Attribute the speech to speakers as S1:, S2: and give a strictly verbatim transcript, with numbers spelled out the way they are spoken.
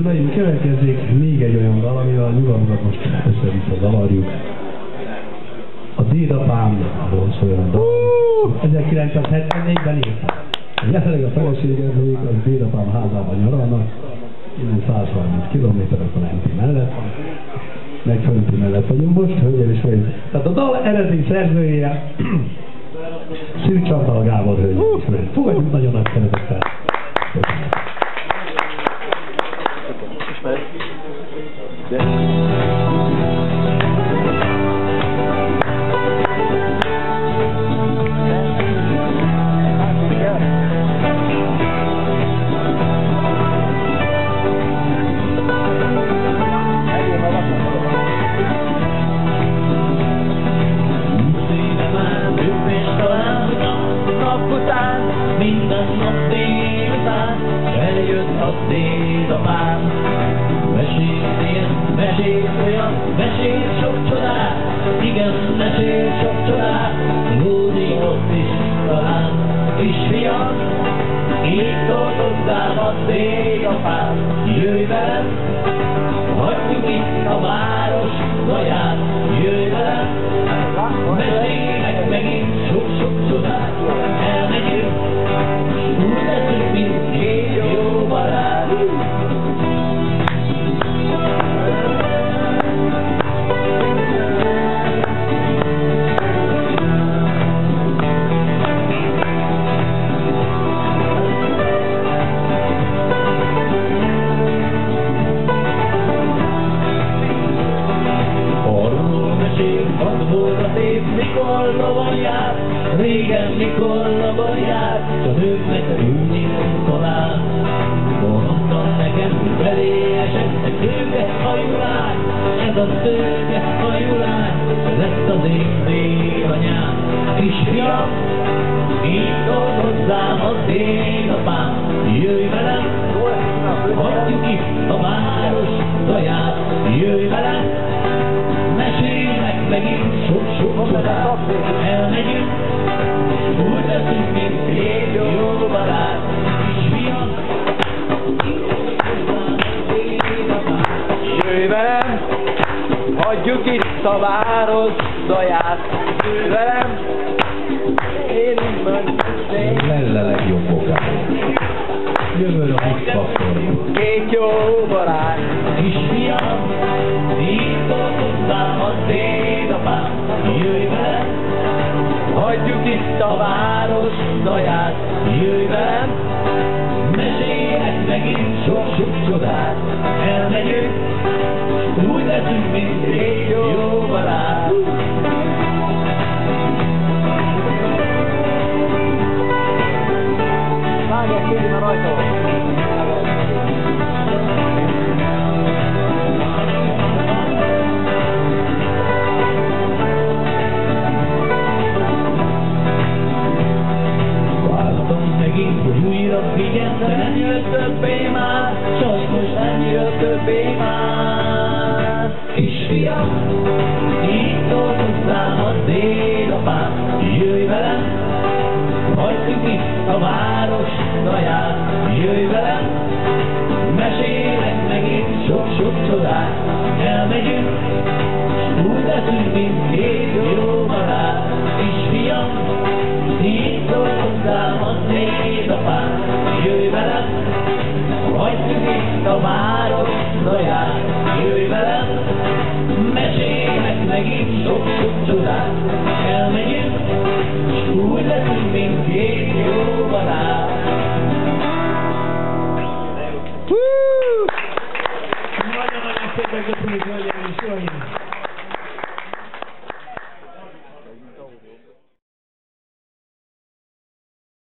S1: Na, következzék még egy olyan dal, amivel a nyugalmukat most össze-vissza zavarjuk. A Dédapámról szól a dal. ezerkilencszázhetvennégyben írta. Jelenleg a feleségem, a Dédapám házában nyaralnak, innen százharminc kilométerek a Lenti mellett van. Meg Fönti mellett vagyunk most, hölgyem és hölgyem. Tehát a dal eredeti szerzője Szűcs Csandal Gábor, hölgyem és hölgyem. Fogadjuk nagyon nagy szeretettel.
S2: Minden nap délután eljött a dédapám. Mesélt ilyen, mesélt olyan, mesélt sok csodát. Igen, mesélt sok csodát. Lódi ott is talán. Kisfiam, így szólt hozzám a dédapám. Jöjj velem, hagyjuk itt a város zaját. Jöjj velem, mesélj meg megint sok-sok csodát. Elmegyünk, úgy leszünk, mint két jó barát. Arról mesél, az volt a szép, mikor lovon járt. Régen mikor lovon járt, a nőknek ülni talán. Mondtam nekem, hogy belé esett egy tőke hajulány. Ez a tőke hajulány, lett az én dédanyám. Kisfiam, így szólt hozzám a dédapám. Jöjj velem, hagyjuk itt a város zaját. Jöjj velem, mesélj meg megint sok-sok csodát. Elmegyünk, úgy leszünk, mint két jó barát. Kisfiam,
S3: jöjj velem, hagyjuk itt a város zaját. Jöjj velem, élünk meg szép.
S1: Lenne legjobb okán. Jövőre a buszpakkorban.
S3: Két jó barát.
S2: Kisfiam, így szólt hozzám a dédapám. Jöjj velem,
S3: Hagyjuk itt a város zaját.
S2: jöjj velem, mesélj meg megint sok-sok csodát. Elmegyünk, úgy leszünk, mint két jó barát.
S3: Vágják kérni a rajta.
S2: Vártam megint, hogy újra vigyen, de nem jött többé már, sajnos nem jött többé már. Kisfiam, így szólt hozzám a dédapám. Jöjj velem, hagyjuk itt a város zaját. Jöjj velem, mesélj meg megint sok-sok csodát. Elmegyünk, úgy leszünk, mint két jó barát. Kisfiam, így szólt hozzám a dédapám. Jöjj velem, hagyjuk itt a város zaját. Jöjj velem, mesélj meg megint sok-sok csodát. Elmegyünk, s úgy leszünk, mint két jó barát. Nagyon-nagyon szépen köszönjük, hölgyeim és uraim!